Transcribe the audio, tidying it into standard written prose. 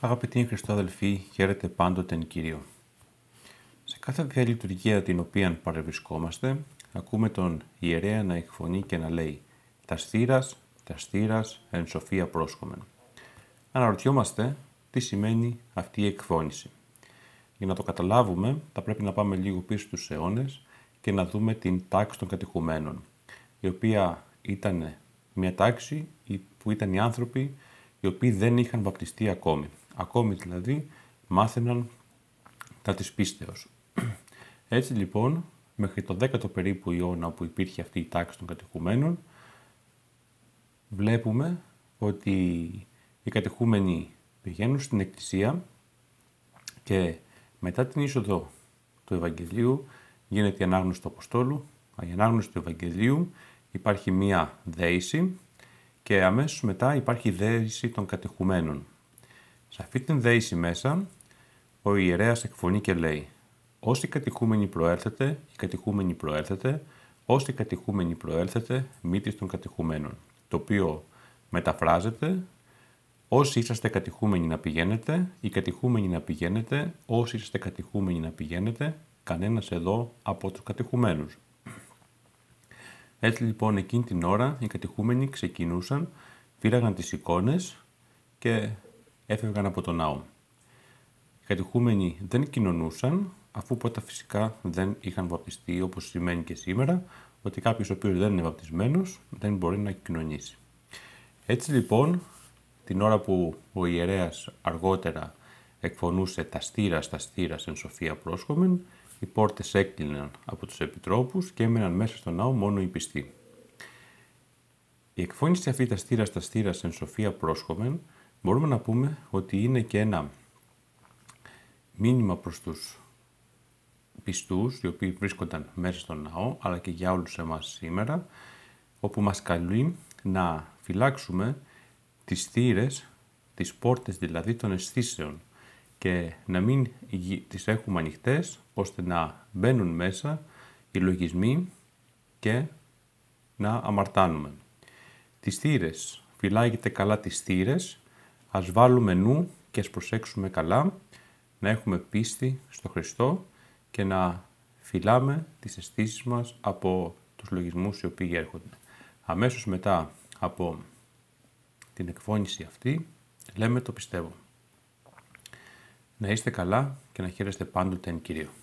Αγαπητοί Χριστό αδελφοί, χαίρετε πάντοτε εν Κυρίω. Σε κάθε διαλειτουργία την οποία παρευρισκόμαστε, ακούμε τον ιερέα να εκφωνεί και να λέει «Τα στήρας, εν σοφία πρόσχομεν». Αναρωτιόμαστε τι σημαίνει αυτή η εκφώνηση. Για να το καταλάβουμε, θα πρέπει να πάμε λίγο πίσω στους αιώνες και να δούμε την τάξη των κατηχουμένων, η οποία ήταν μια τάξη που ήταν οι άνθρωποι οι οποίοι δεν είχαν βαπτιστεί ακόμη. Ακόμη δηλαδή μάθαιναν τα της πίστεως. Έτσι λοιπόν, μέχρι το 10ο περίπου αιώνα που υπήρχε αυτή η τάξη των κατηχουμένων, βλέπουμε ότι οι κατηχούμενοι πηγαίνουν στην εκκλησία και μετά την είσοδο του Ευαγγελίου γίνεται η ανάγνωση του Αποστόλου, η ανάγνωση του Ευαγγελίου, υπάρχει μία δέηση και αμέσως μετά υπάρχει η δέηση των κατηχουμένων. Σε αυτή την δέηση μέσα, ο ιερέας εκφωνεί και λέει «Όσοι κατηχούμενοι προέρθετε, οι κατηχούμενοι προέρθετε, όσοι κατηχούμενοι προέρθετε, μήτης των κατηχουμένων». Το οποίο μεταφράζεται «Όσοι είσαστε κατηχούμενοι να πηγαίνετε, οι κατηχούμενοι να πηγαίνετε, όσοι είσαστε κατηχούμενοι να πηγαίνετε, κανένας εδώ από τους κατηχουμένους». Έτσι λοιπόν εκείνη την ώρα οι κατηχούμενοι ξεκινούσαν, πήραγαν τις εικόνες και έφευγαν από τον ναό. Οι κατηχούμενοι δεν κοινωνούσαν, αφού πρώτα φυσικά δεν είχαν βαπτιστεί, όπως σημαίνει και σήμερα, ότι κάποιος ο οποίος δεν είναι βαπτισμένος δεν μπορεί να κοινωνήσει. Έτσι λοιπόν, την ώρα που ο ιερέας αργότερα εκφωνούσε «Τα στήρας εν σοφία πρόσχομεν», οι πόρτες έκλειναν από τους επιτρόπους και έμεναν μέσα στο ναό μόνο οι πιστοί. Η εκφώνηση αυτή «Τα στήρας εν σοφία πρόσχομεν» μπορούμε να πούμε ότι είναι και ένα μήνυμα προς τους πιστούς, οι οποίοι βρίσκονταν μέσα στο ναό, αλλά και για όλους εμάς σήμερα, όπου μας καλεί να φυλάξουμε τις θύρες, τις πόρτες δηλαδή των αισθήσεων και να μην τις έχουμε ανοιχτές, ώστε να μπαίνουν μέσα οι λογισμοί και να αμαρτάνουμε. Τις θύρες, φυλάγετε καλά τις θύρες, ας βάλουμε νου και ας προσέξουμε καλά, να έχουμε πίστη στο Χριστό και να φυλάμε τις αισθήσεις μας από τους λογισμούς οι οποίοι έρχονται. Αμέσως μετά από την εκφώνηση αυτή, λέμε το πιστεύω. Να είστε καλά και να χαίρεστε πάντοτε εν Κυρίω.